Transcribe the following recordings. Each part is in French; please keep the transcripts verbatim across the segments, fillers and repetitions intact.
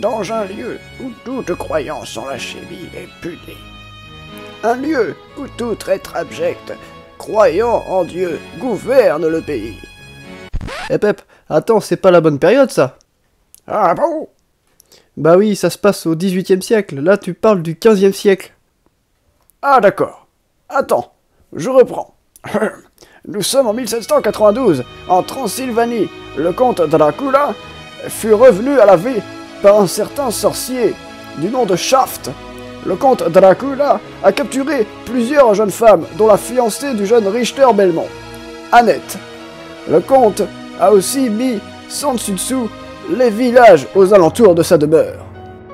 dans un lieu où toute croyance en la chimie est punie. Un lieu où tout être abject, croyant en Dieu, gouverne le pays. Eh Pep, attends, c'est pas la bonne période ça. Ah bon? Bah oui, ça se passe au dix-huitième siècle, là tu parles du quinzième siècle. Ah d'accord. Attends, je reprends. Nous sommes en mille sept cent quatre-vingt-douze, en Transylvanie. Le comte Dracula fut revenu à la vie par un certain sorcier du nom de Shaft. Le comte Dracula a capturé plusieurs jeunes femmes, dont la fiancée du jeune Richter Belmont, Annette. Le comte a aussi mis sans dessus dessous les villages aux alentours de sa demeure.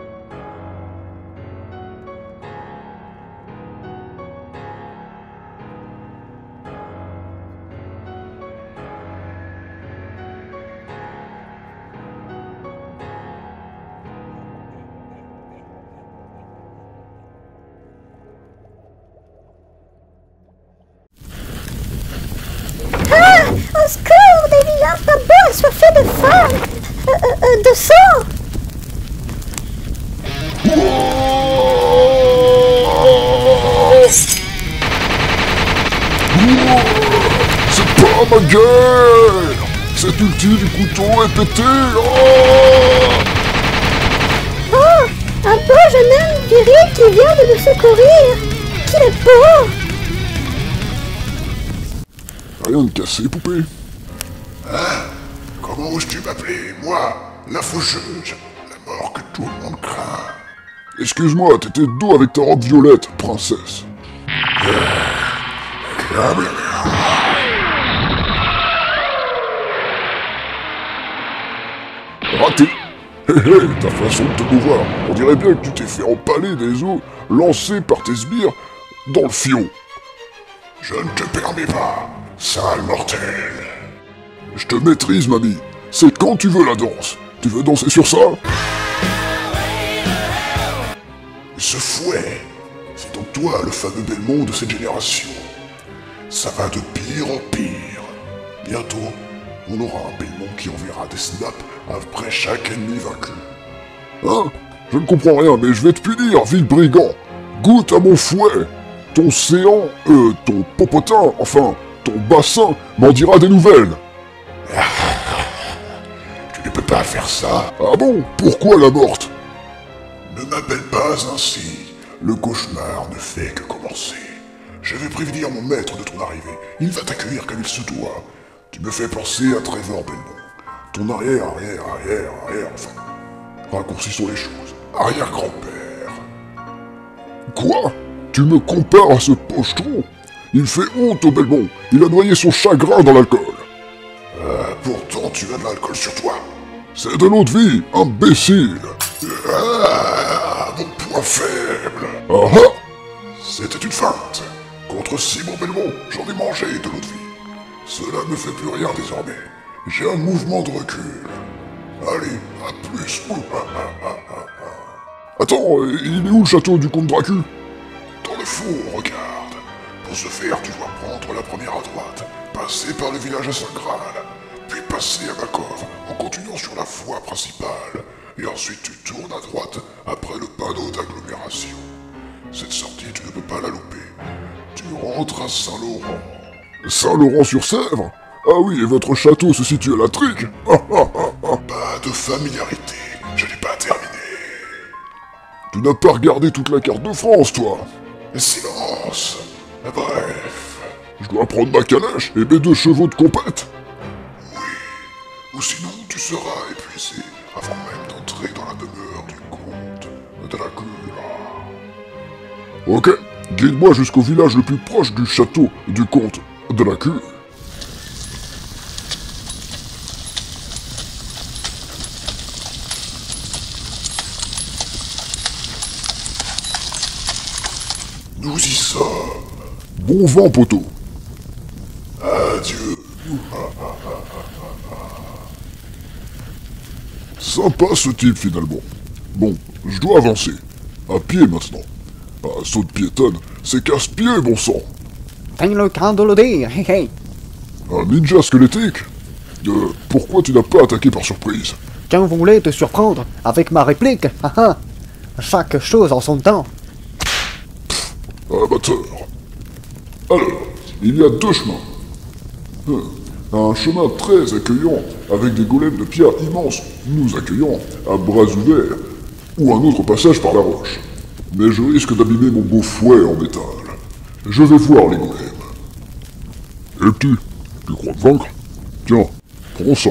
Au secours, des villages là-bas assoiffés de femmes, euh, euh, euh, de sang. C'est pas ma gueule. Cette ulti du couteau est pétée. Oh, Oh, un beau jeune homme viril qui vient de nous secourir. Qu'il est beau. rien de cassé, poupée. Hein? Comment oses-tu m'appeler, moi, la faucheuse, la mort que tout le monde craint? Excuse-moi, t'étais de dos avec ta robe violette, princesse. Agréable. Raté. Hé hé, ta façon de te mouvoir, on dirait bien que tu t'es fait empaler des os lancés par tes sbires dans le fion. Je ne te permets pas, sale mortel. Je te maîtrise, mamie. C'est quand tu veux la danse. Tu veux danser sur ça? Ce fouet, c'est donc toi le fameux Belmont de cette génération. Ça va de pire en pire. Bientôt, on aura un Belmont qui enverra des snaps après chaque ennemi vaincu. Hein? Je ne comprends rien, mais je vais te punir, vil brigand. Goûte à mon fouet. Ton séant, euh, ton popotin, enfin, ton bassin m'en dira des nouvelles. Tu ne peux pas faire ça. Ah bon? Pourquoi la morte? Ne m'appelle pas ainsi. Le cauchemar ne fait que commencer. Je vais prévenir mon maître de ton arrivée. Il va t'accueillir comme il se doit. Tu me fais penser à Trevor Belmont. Ton arrière, arrière, arrière, arrière, enfin. Raccourcissons les choses. Arrière-grand-père. Quoi? Tu me compares à ce pochetron? Il fait honte au Belmont. Il a noyé son chagrin dans l'alcool. Euh, pourtant, tu as de l'alcool sur toi. C'est de l'eau de vie, imbécile. Ah, mon point faible. Ah ah! C'était une feinte. Contre Simon Belmont, j'en ai mangé de l'eau de vie. Cela ne fait plus rien désormais. J'ai un mouvement de recul. Allez, à plus. Attends, il est où le château du comte Dracul? Dans le fond, regarde. Pour ce faire, tu dois prendre la première à droite, passer par le village à Saint-Graal, puis passer à Makov en continuant sur la voie principale, et ensuite tu tournes à droite après le panneau d'agglomération. Cette sortie, tu ne peux pas la louper. Tu rentres à Saint-Laurent. Saint-Laurent-sur-Sèvre? Ah oui, et votre château se situe à la Trique? Pas de familiarité, je n'ai pas terminé. Tu n'as pas regardé toute la carte de France, toi? Silence. Bref. Je dois prendre ma calèche et mes deux chevaux de compète. Oui. Ou sinon, tu seras épuisé avant même d'entrer dans la demeure du comte Dracula. Ok, guide-moi jusqu'au village le plus proche du château du comte Dracula. Nous y sommes. Bon vent, poteau. Adieu. Sympa ce type, finalement. Bon, je dois avancer. À pied, maintenant. Un saut de piétonne, c'est casse-pied, bon sang. T'as le cas de le dire, hé hé. Un ninja squelettique? Euh, pourquoi tu n'as pas attaqué par surprise? Quand vous voulez te surprendre avec ma réplique, haha. Chaque chose en son temps. Amateur. Alors, il y a deux chemins. Hum, Un chemin très accueillant, avec des golems de pierre immenses, nous accueillant, à bras ouverts, ou un autre passage par la roche. Mais je risque d'abîmer mon beau fouet en métal. Je vais voir les golems. Et petit, tu crois me vaincre? Tiens, prends ça.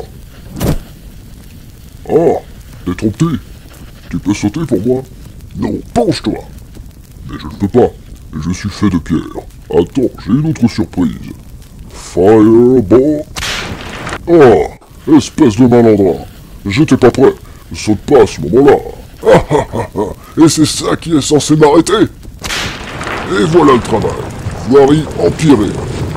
Oh, t'es trop petit. Tu peux sauter pour moi? Non, penche-toi. Mais je ne peux pas. Je suis fait de pierre. Attends, j'ai une autre surprise. Fireball. Oh, espèce de malandrin. J'étais pas prêt. Saute pas à ce moment-là. Ah ah ah ah. Et c'est ça qui est censé m'arrêter. Et voilà le travail. Voirie empirée.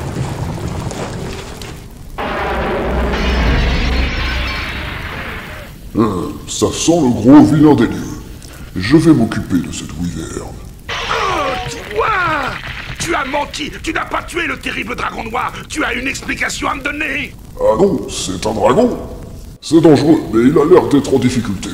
Hum, ça sent le gros vilain des lieux. Je vais m'occuper de cette wyverne. Oh, toi! Tu as menti! Tu n'as pas tué le terrible dragon noir! Tu as une explication à me donner! Ah non, c'est un dragon. C'est dangereux, mais il a l'air d'être en difficulté.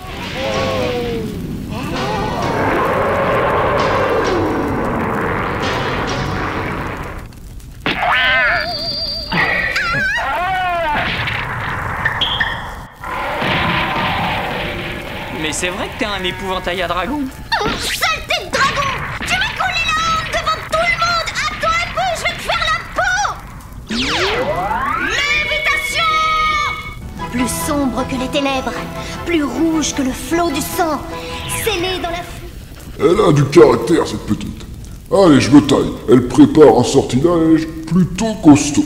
Mais c'est vrai que t'es un épouvantail à dragon. Oh, saleté de dragon! Tu m'as collé la honte devant tout le monde! Attends un peu, je vais te faire la peau! Lévitation! Plus sombre que les ténèbres, plus rouge que le flot du sang, scellé dans la... Elle a du caractère, cette petite. Allez, je me taille. Elle prépare un sortilège plutôt costaud.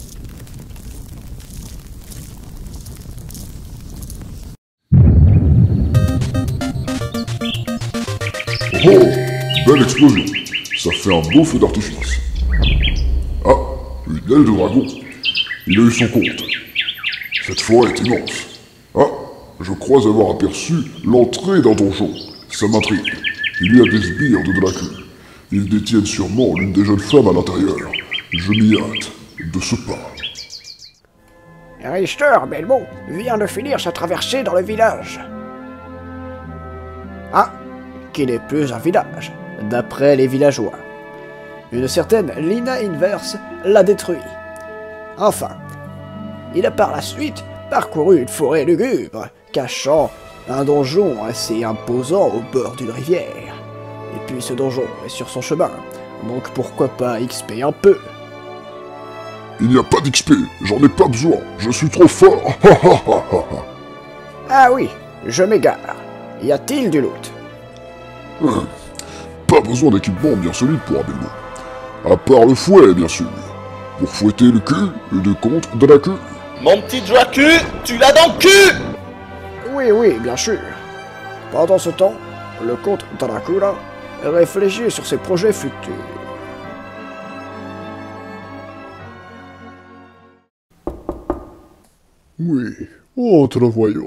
Oh, belle explosion. Ça fait un beau feu d'artifice. Ah, une aile de dragon. Il a eu son compte. Cette forêt est immense. Ah, je crois avoir aperçu l'entrée d'un donjon. Ça m'intrigue. Il y a des sbires de Dracul. Ils détiennent sûrement l'une des jeunes femmes à l'intérieur. Je m'y hâte de ce pas. Richter Belmont vient de finir sa traversée dans le village. Ah, qui n'est plus un village, d'après les villageois. Une certaine Lina Inverse l'a détruit. Enfin, il a par la suite parcouru une forêt lugubre, cachant un donjon assez imposant au bord d'une rivière. Et puis ce donjon est sur son chemin, donc pourquoi pas X P un peu. Il n'y a pas d'X P, j'en ai pas besoin, je suis trop fort. Ah oui, je m'égare. Y a-t-il du loot? Hum, Pas besoin d'équipement bien solide pour un Belmont. À part le fouet, bien sûr. Pour fouetter le cul de comte de la queue. Mon petit Dracu, tu l'as dans le cul! Oui, oui, bien sûr. Pendant ce temps, le comte Dracula réfléchit sur ses projets futurs. Oui, entre voyons.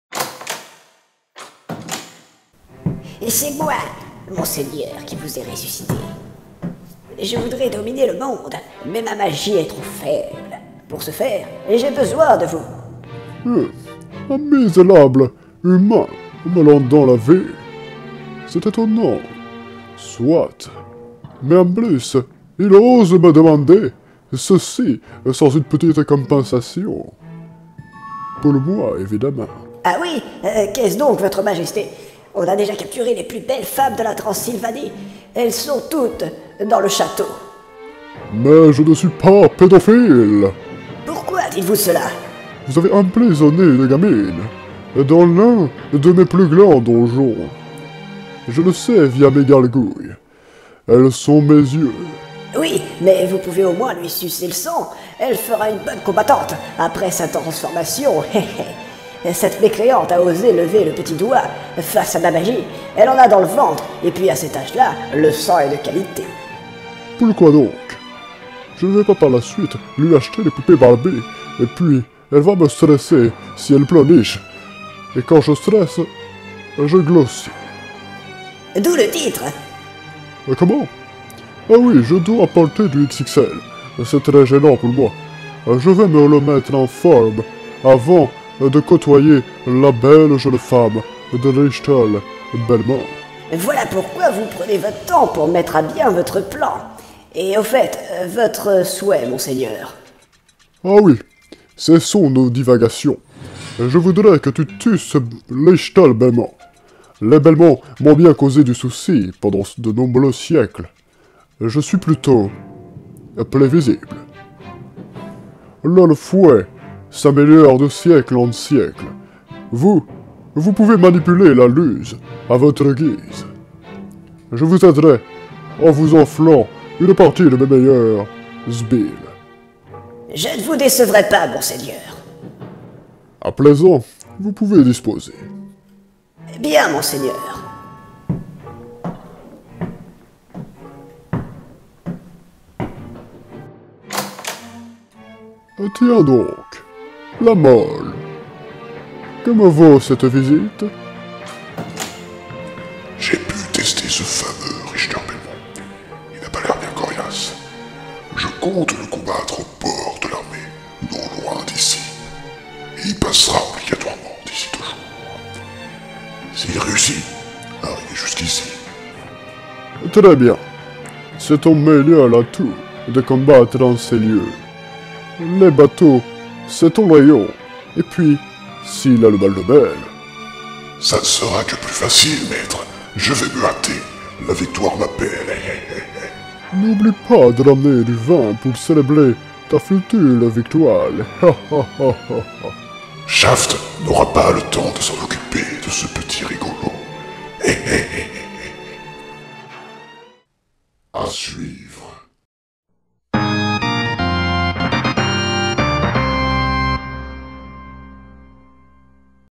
Et c'est moi, mon seigneur, qui vous ai ressuscité. Je voudrais dominer le monde, mais ma magie est trop faible. Pour ce faire, j'ai besoin de vous. Hum, un misérable humain mêlant dans la vie. C'est étonnant. Soit. Mais en plus, il ose me demander ceci sans une petite compensation. Pour moi, évidemment. Ah oui, euh, qu'est-ce donc, votre majesté? On a déjà capturé les plus belles femmes de la Transylvanie. Elles sont toutes dans le château. Mais je ne suis pas pédophile. Pourquoi dites-vous cela? Vous avez emprisonné une gamine dans l'un de mes plus grands donjons. Je le sais via mes gargouilles. Elles sont mes yeux. Oui, mais vous pouvez au moins lui sucer le sang. Elle fera une bonne combattante après sa transformation. Cette mécréante a osé lever le petit doigt face à ma magie. Elle en a dans le ventre, et puis à cet âge-là, le sang est de qualité. Pourquoi donc? Je ne vais pas par la suite lui acheter les poupées Barbie, et puis elle va me stresser si elle pleurniche. Et quand je stresse, je glossie. D'où le titre. Mais comment? Ah oui, je dois porter du X X L. C'est très gênant pour moi. Je vais me le mettre en forme avant de côtoyer la belle jeune femme de Richtel Belmont. Voilà pourquoi vous prenez votre temps pour mettre à bien votre plan. Et au fait, euh, votre souhait, monseigneur. Ah oui, cessons nos divagations. Je voudrais que tu tues ce Richtel Belmont. Les Belmont m'ont bien causé du souci pendant de nombreux siècles. Je suis plutôt prévisible. Là, le fouet s'améliore de siècle en siècle. Vous, vous pouvez manipuler la luse à votre guise. Je vous aiderai en vous enflant une partie de mes meilleurs sbilles. Je ne vous décevrai pas, monseigneur. À présent, vous pouvez disposer. Bien, monseigneur. Tiens donc, la molle. Que me vaut cette visite? J'ai pu tester ce fameux Richter Belmont. Il n'a pas l'air bien coriace. Je compte le combattre au bord de l'armée, non loin d'ici. Et il passera obligatoirement d'ici deux jours. S'il réussit à arriver jusqu'ici. Très bien. C'est ton meilleur atout de combattre dans ces lieux. Les bateaux, c'est ton rayon. Et puis, s'il a le mal de mer... Ça ne sera que plus facile, maître. Je vais me hâter. La victoire m'appelle. N'oublie pas de ramener du vin pour célébrer ta future victoire. Shaft n'aura pas le temps de s'en occuper de ce petit rigolo. À suivre.